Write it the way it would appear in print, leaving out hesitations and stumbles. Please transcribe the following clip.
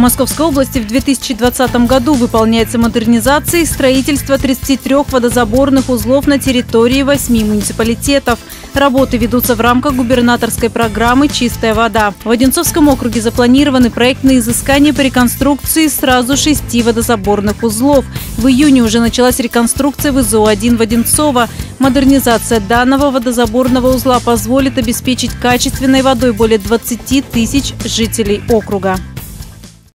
Московской области в 2020 году выполняется модернизация и строительство 33 водозаборных узлов на территории 8 муниципалитетов. Работы ведутся в рамках губернаторской программы «Чистая вода». В Одинцовском округе запланированы проектные изыскания по реконструкции сразу 6 водозаборных узлов. В июне уже началась реконструкция ВЗО-1 в Одинцово. Модернизация данного водозаборного узла позволит обеспечить качественной водой более 20 тысяч жителей округа.